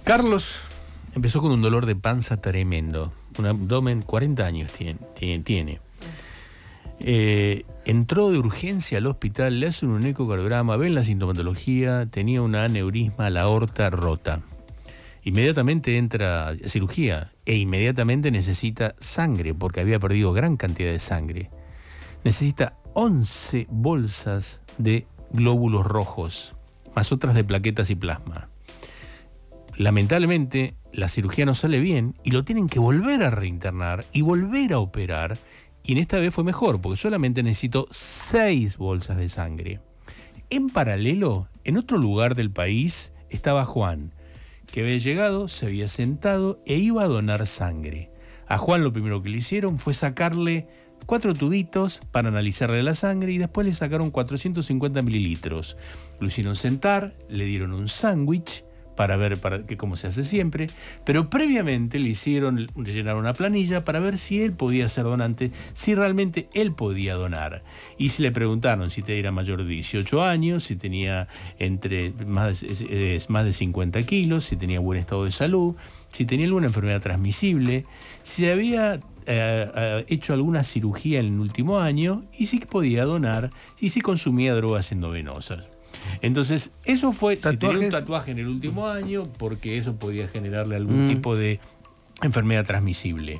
Carlos empezó con un dolor de panza tremendo, un abdomen, 40 años tiene. Entró de urgencia al hospital, le hacen un ecocardiograma, ven la sintomatología, tenía una aneurisma a la aorta rota. Inmediatamente entra a cirugía e inmediatamente necesita sangre porque había perdido gran cantidad de sangre. Necesita 11 bolsas de glóbulos rojos, más otras de plaquetas y plasma. Lamentablemente, la cirugía no sale bien y lo tienen que volver a reinternar y volver a operar. Y en esta vez fue mejor, porque solamente necesitó 6 bolsas de sangre. En paralelo, en otro lugar del país, estaba Juan, que había llegado, se había sentado e iba a donar sangre. A Juan lo primero que le hicieron fue sacarle 4 tubitos para analizarle la sangre y después le sacaron 450 mililitros. Lo hicieron sentar, le dieron un sándwich para ver cómo se hace siempre, pero previamente le hicieron llenar una planilla para ver si él podía ser donante, si realmente él podía donar. Y si le preguntaron si era mayor de 18 años, si tenía más de 50 kilos, si tenía buen estado de salud, si tenía alguna enfermedad transmisible, si había hecho alguna cirugía en el último año y si podía donar y si consumía drogas endovenosas. Entonces, eso fue, si tenía un tatuaje en el último año, porque eso podía generarle algún tipo de enfermedad transmisible.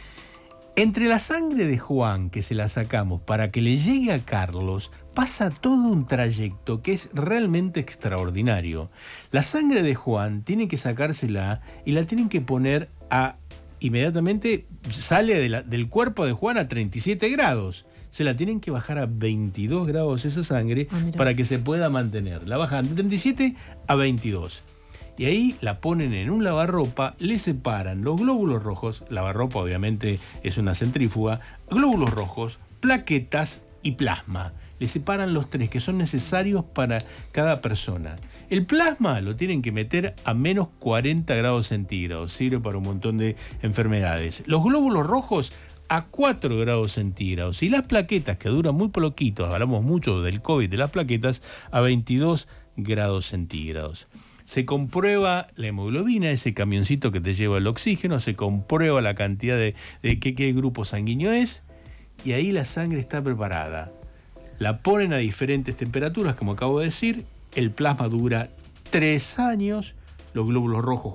Entre la sangre de Juan, que se la sacamos para que le llegue a Carlos, pasa todo un trayecto que es realmente extraordinario. La sangre de Juan tiene que sacársela y la tienen que poner inmediatamente sale del cuerpo de Juan a 37 grados. Se la tienen que bajar a 22 grados esa sangre para que se pueda mantener. La bajan de 37 a 22. Y ahí la ponen en un lavarropa, le separan los glóbulos rojos, lavarropa obviamente es una centrífuga, glóbulos rojos, plaquetas y plasma. Le separan los 3 que son necesarios para cada persona. El plasma lo tienen que meter a menos 40 grados centígrados, sirve para un montón de enfermedades. Los glóbulos rojos a 4 grados centígrados y las plaquetas, que duran muy poquito, hablamos mucho del COVID, de las plaquetas, a 22 grados centígrados. Se comprueba la hemoglobina, ese camioncito que te lleva el oxígeno, se comprueba la cantidad de qué grupo sanguíneo es, y ahí la sangre está preparada. La ponen a diferentes temperaturas, como acabo de decir, el plasma dura 3 años, los glóbulos rojos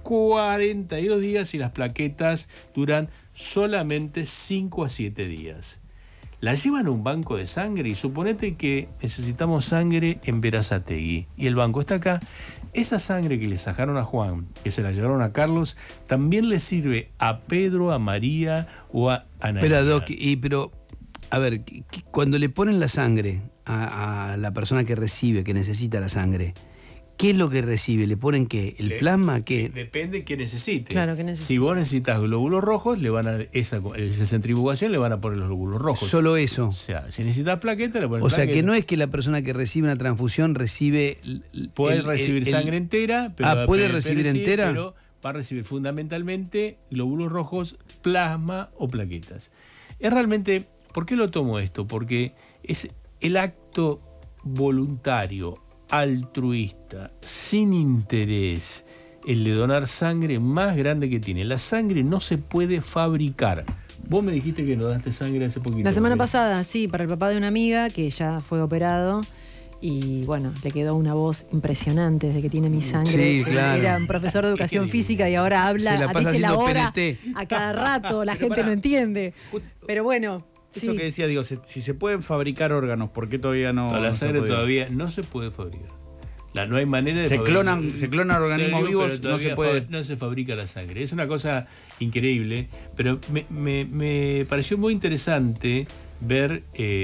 42 días y las plaquetas duran solamente 5 a 7 días. La llevan a un banco de sangre y suponete que necesitamos sangre en Berazategui y el banco está acá. Esa sangre que le sacaron a Juan, que se la llevaron a Carlos, también le sirve a Pedro, a María o a Ana. Espera, Doc, pero a ver, cuando le ponen la sangre a la persona que recibe, que necesita la sangre, ¿qué es lo que recibe? ¿Le ponen qué? ¿El plasma? ¿Qué? Depende de qué necesite. Claro, que necesite. Si vos necesitas glóbulos rojos, esa centrifugación le van a poner los glóbulos rojos. Solo eso. O sea, si necesitas plaqueta, le ponen plaqueta. O sea, plaqueta. que no es que la persona que recibe una transfusión recibe... Puede recibir sangre entera. Pero ¿puede recibir entera? Pero va a recibir fundamentalmente glóbulos rojos, plasma o plaquetas. Es realmente... ¿Por qué lo tomo esto? Porque es el acto voluntario, altruista, sin interés, el de donar sangre más grande que tiene. La sangre no se puede fabricar. Vos me dijiste que donaste sangre hace poquito. La semana pasada, sí, para el papá de una amiga que ya fue operado y bueno, le quedó una voz impresionante desde que tiene mi sangre. Sí, claro. Era un profesor de educación física y ahora habla, dice la hora PNT a cada rato, la gente no entiende. Pero bueno... Esto que decía, digo, si se pueden fabricar órganos, ¿por qué todavía no? La sangre todavía no se puede fabricar. No hay manera de fabricar. Se clonan organismos vivos, no se puede. No se fabrica la sangre. Es una cosa increíble, pero me pareció muy interesante ver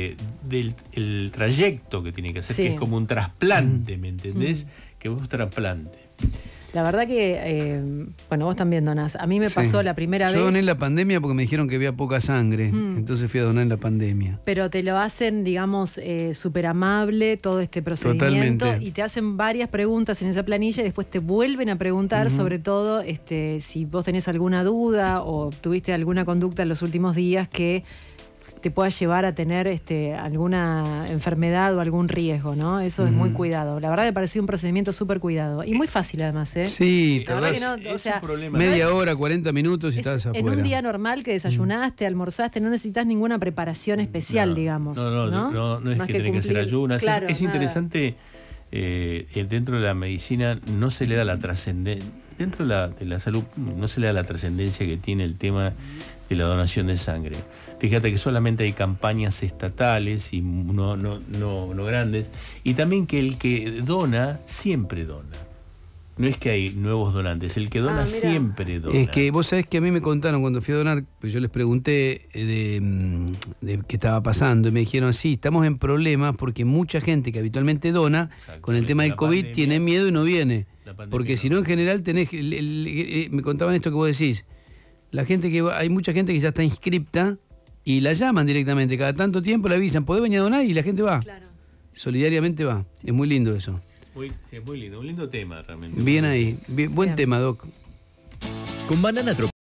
el trayecto que tiene que hacer, que es como un trasplante, ¿me entendés? Que vos trasplante. La verdad que, bueno, vos también donás. A mí me pasó la primera vez... Yo doné en la pandemia porque me dijeron que había poca sangre. Entonces fui a donar en la pandemia. Pero te lo hacen, digamos, súper amable todo este procedimiento. Totalmente. Y te hacen varias preguntas en esa planilla y después te vuelven a preguntar sobre todo si vos tenés alguna duda o tuviste alguna conducta en los últimos días que te pueda llevar a tener alguna enfermedad o algún riesgo, ¿no? Eso es muy cuidado. La verdad me pareció un procedimiento súper cuidado. Y muy fácil además, ¿eh? Sí, la verdad que no, o sea, media hora, 40 minutos y estás afuera. En un día normal que desayunaste, almorzaste, no necesitas ninguna preparación especial, digamos. No es que tenés que hacer ayunas. Claro, es interesante, dentro de la medicina no se le da la trascendencia, dentro de la salud no se le da la trascendencia que tiene el tema de la donación de sangre. Fíjate que solamente hay campañas estatales y no grandes, y también que el que dona siempre dona. No es que hay nuevos donantes, el que dona siempre dona. Es que vos sabés que a mí me contaron cuando fui a donar, pues yo les pregunté de qué estaba pasando y me dijeron, sí, estamos en problemas porque mucha gente que habitualmente dona, con el tema del COVID, pandemia, tiene miedo y no viene. Porque si no, en general tenés, me contaban esto que vos decís, hay mucha gente que ya está inscripta y la llaman directamente, cada tanto tiempo le avisan, ¿podés venir a donar? Y la gente va. Claro. Solidariamente va. Sí. Es muy lindo eso. Es muy lindo, un lindo tema realmente. Bien ahí, buen tema, Doc. Con Banana